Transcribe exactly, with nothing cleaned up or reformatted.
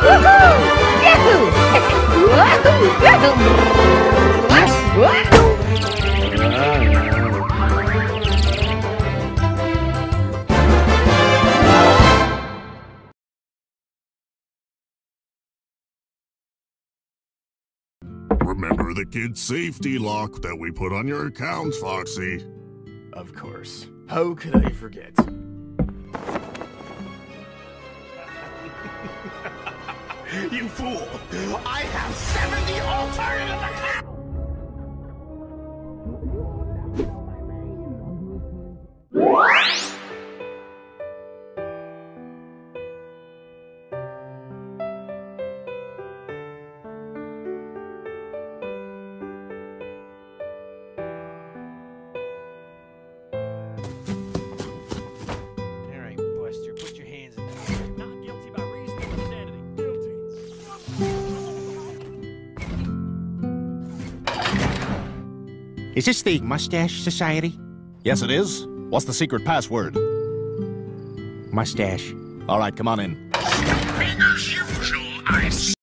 Remember the kid's safety lock that we put on your account, Foxy? Of course. How could I forget? You fool! I have seventy alternative accounts! Is this the Mustache Society? Yes, it is. What's the secret password? Mustache. All right, come on in. As usual, I